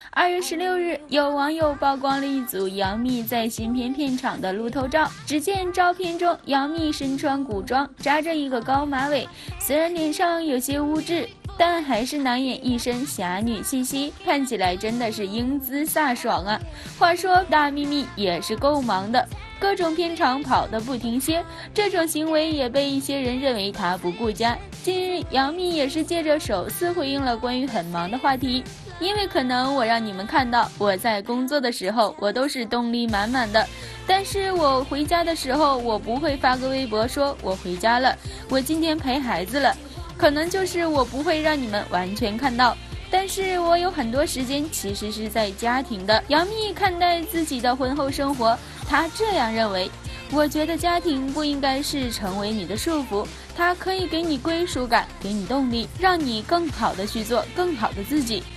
2月16日，有网友曝光了一组杨幂在新片片场的路透照。只见照片中，杨幂身穿古装，扎着一个高马尾，虽然脸上有些污痣，但还是难掩一身侠女气息，看起来真的是英姿飒爽啊！话说大幂幂也是够忙的，各种片场跑得不停歇，这种行为也被一些人认为她不顾家。近日，杨幂也是借着首次回应了关于很忙的话题，因为可能我让你们看到我在工作的时候，我都是动力满满的，但是我回家的时候，我不会发个微博说我回家了，我今天陪孩子了，可能就是我不会让你们完全看到，但是我有很多时间其实是在家庭的。杨幂看待自己的婚后生活，她这样认为：我觉得家庭不应该是成为你的束缚，它可以给你归属感，给你动力，让你更好的去做更好的自己。